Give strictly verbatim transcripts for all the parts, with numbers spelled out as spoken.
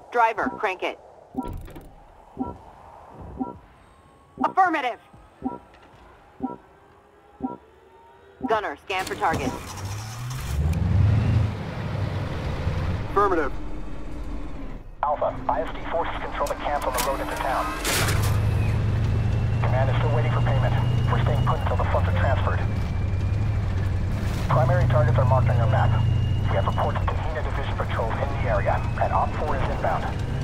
Driver, crank it. Affirmative! Gunner, scan for targets. Affirmative. Alpha, I S D forces control the camps on the road into town. Command is still waiting for payment. We're staying put until the funds are transferred. Primary targets are marked on your map. We have reports of Tahina Division patrols in the area, and Op four is inbound.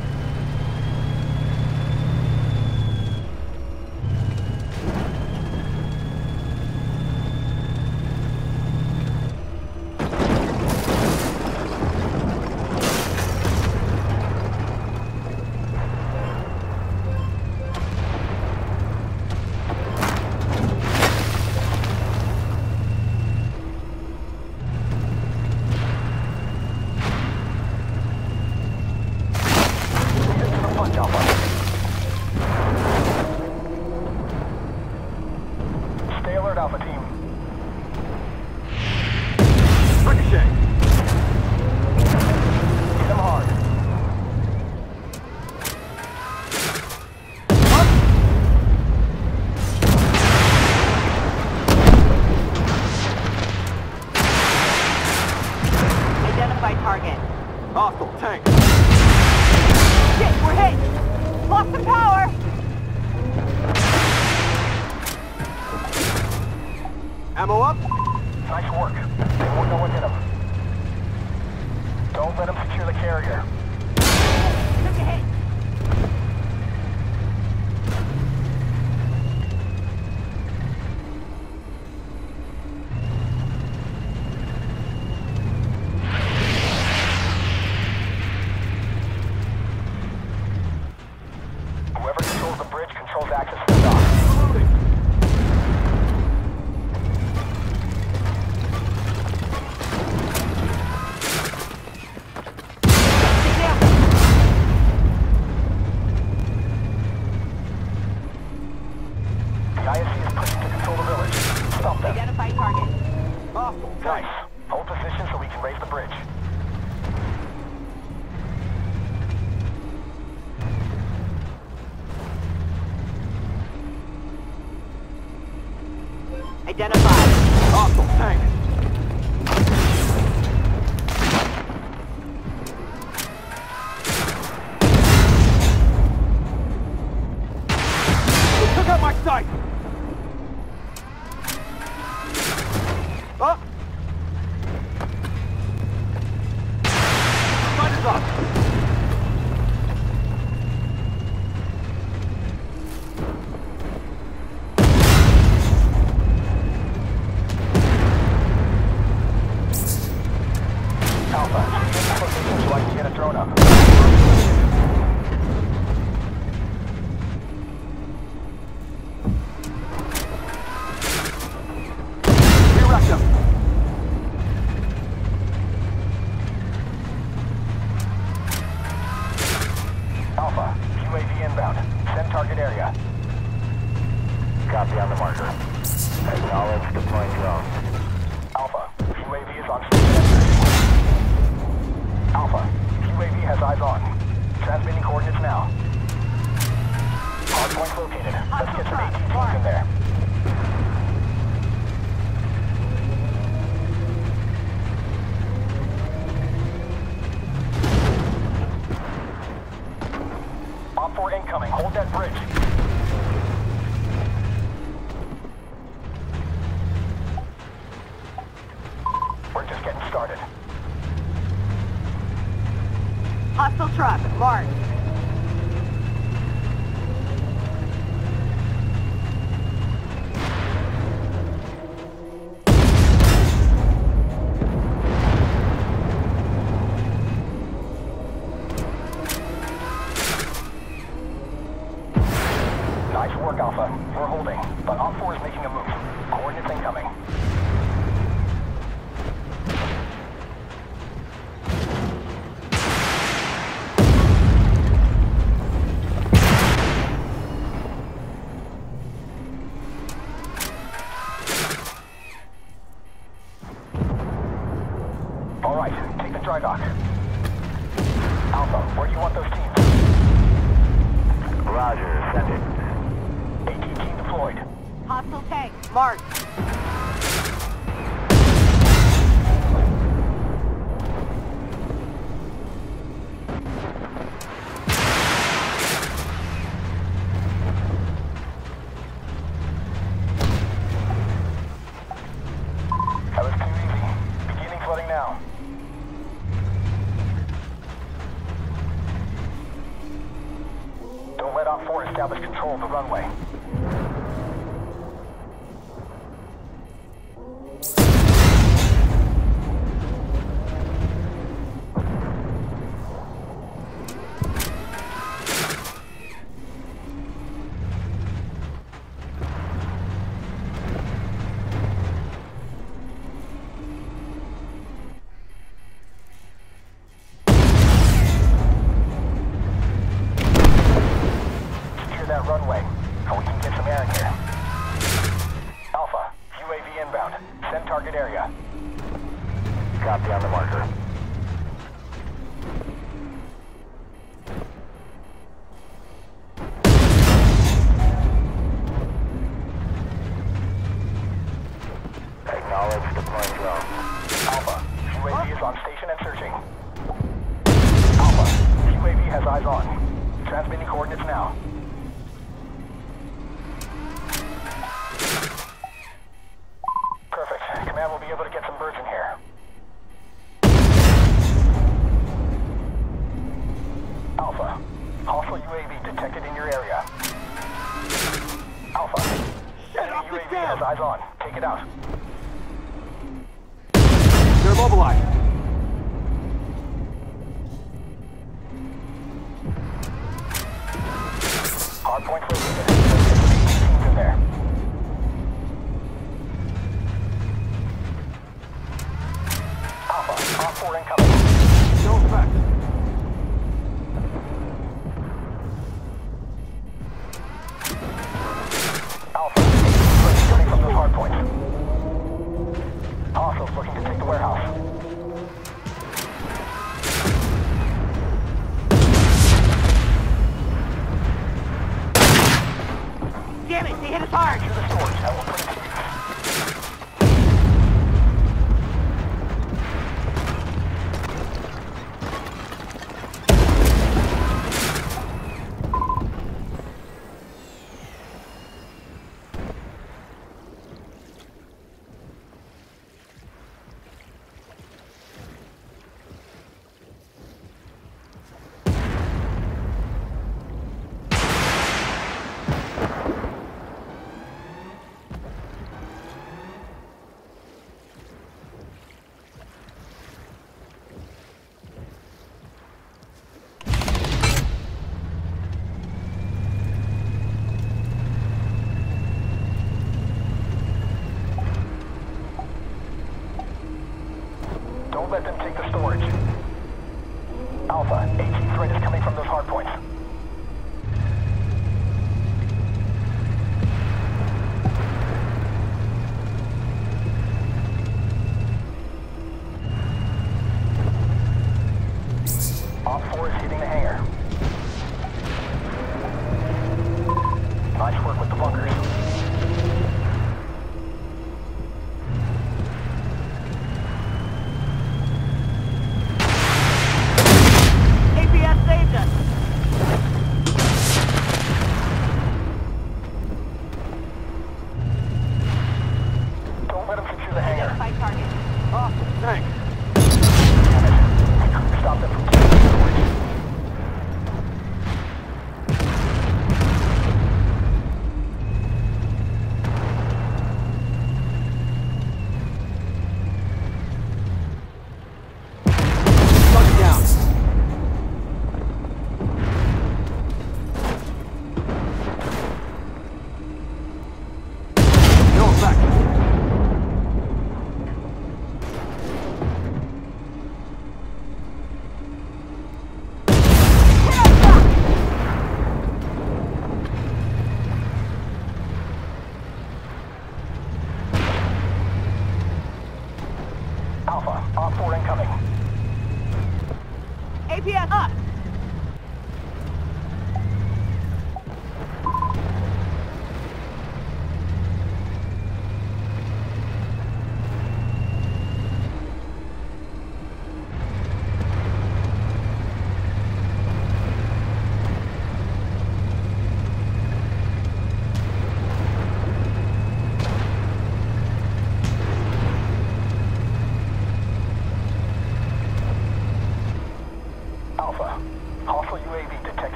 Ammo up? Nice work. They won't know what hit them. Don't let them secure the carrier. Took a hit. Whoever controls the bridge controls access to the dock. Loading. The I S C is pushing to control the village. Stop them. Identify target. Hostile. Nice. Hold position so we can raise the bridge. Identified. Hostile tank. They took out my sight. Up. Fighter's up. Alpha, get position so I can get a drone up. Redirect him. Alpha, U A V inbound. Send target area. Copy on the marker. Acknowledge deploying drone. Alpha, U A V is on station. Alpha, U A V has eyes on. Transmitting coordinates now. Hardpoint located. Let's get some A T teams in there. Op four incoming. Hold that bridge. We're just getting started. Hostile truck, marked. Nice work, Alpha. We're holding, but Op four is making a move. Coordinates incoming. All right, take the dry dock. Alpha, where do you want those teams? Roger, send it. AT team deployed. Hostile tank. Marked. That was too easy. Beginning flooding now. Don't let Op four establish control of the runway. That runway, and we can get some air in here. Alpha, U A V inbound. Send target area. Copy on the marker. Acknowledge deploying drone. Alpha, U A V is on station and searching. Alpha, U A V has eyes on. Transmitting coordinates now. Perfect. Command will be able to get some birds in here. Alpha, hostile U A V detected in your area. Alpha, enemy U A V has eyes on. Take it out. They're mobilized. Hard point located. Let's get some teams in there. Alpha, Op four incoming. No effect. Alpha, threats coming from those hard points. Hostiles looking to take the warehouse. Damn it, they hit us hard. To the storage, I will put it to use. Don't let them take the storage. Alpha, AT threat is coming from those hard points. Op four is hitting the hangar. Nice work with the bunkers. Saved us. Don't let them secure the hangar. Identify target. Awesome, thanks. Damn it. Stop them from taking the storage. Shut it down. No effect. Alpha, Op four incoming. A P T S up!